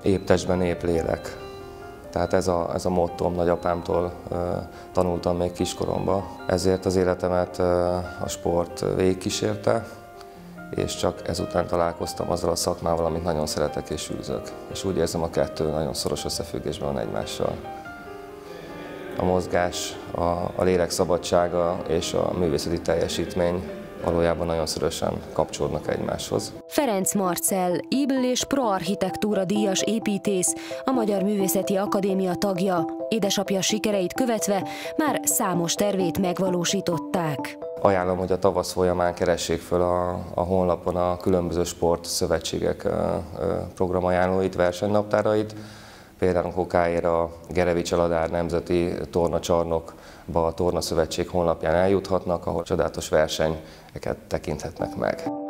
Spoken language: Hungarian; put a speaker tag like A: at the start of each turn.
A: Épp testben, épp lélek. Tehát ez a mottóm, nagyapámtól tanultam még kiskoromban. Ezért az életemet a sport végigkísérte, és csak ezután találkoztam azzal a szakmával, amit nagyon szeretek és űzök. És úgy érzem, a kettő nagyon szoros összefüggésben van egymással. A mozgás, a lélek szabadsága és a művészeti teljesítmény valójában nagyon szorosan kapcsolódnak egymáshoz.
B: Ferenc Marcell, IBL és Proarchitektúra díjas építész, a Magyar Művészeti Akadémia tagja. Édesapja sikereit követve már számos tervét megvalósították.
A: Ajánlom, hogy a tavasz folyamán keressék föl a honlapon a különböző sportszövetségek programajánlóit, versenynaptárait. Például Kokáér a Gerevi Csaladár Nemzeti Tornacsarnokba a Tornaszövetség honlapján eljuthatnak, ahol csodálatos versenyeket tekinthetnek meg.